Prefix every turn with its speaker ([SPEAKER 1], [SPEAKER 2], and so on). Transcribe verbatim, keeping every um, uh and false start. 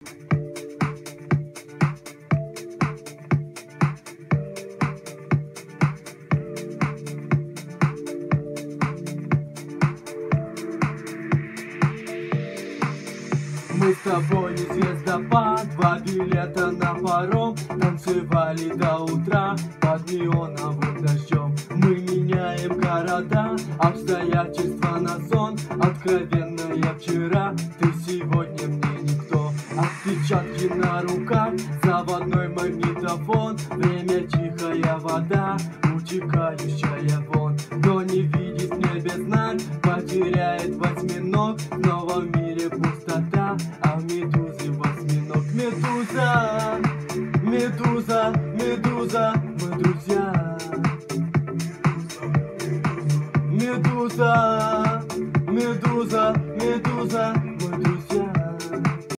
[SPEAKER 1] Мы с тобой не звездопад, два билета на паром, танцевали до утра под неоновым дождем. Мы меняем города, обстоятельства на сон. Откровенно я вчера, ты сегодня мне никто. Отпечатки на руках, заводной магнитофон. Время тихая вода, утекающая вон. Кто не видит небесна, потеряет восьминог. В новом мире пустота, а в медузе восьминог. Медуза, медуза, медуза, мы друзья. Медуза, медуза, медуза, мы друзья.